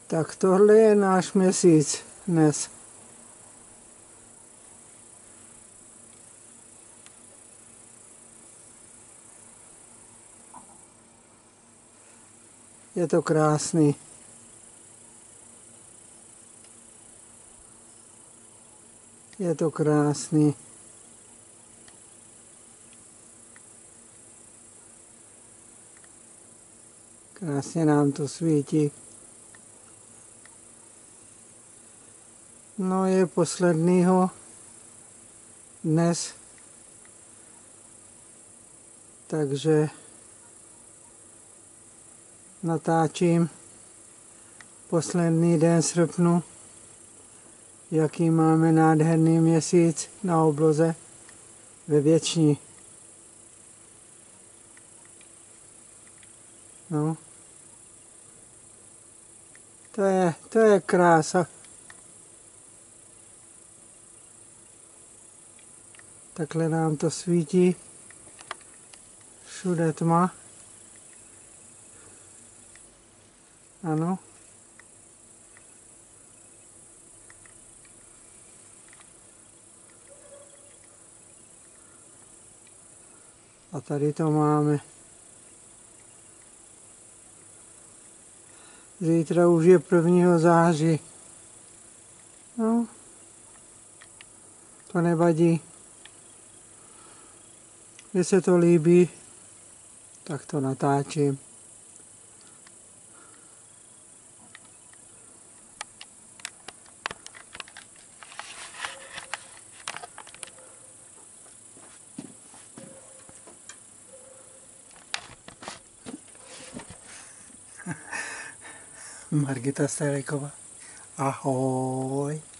Tak tohle je náš měsíc dnes. Je to krásný. Je to krásný. Krásně nám to svítí. No je posledního dnes, takže natáčím poslední den srpnu, jaký máme nádherný měsíc na obloze ve Věční. No. To je krása. Takhle nám to svítí. Všude tma. Ano. A tady to máme. Zítra už je 1. září. No. To nevadí. Když se to líbí, tak to natáčím. Margita Stelejková. Ahoj.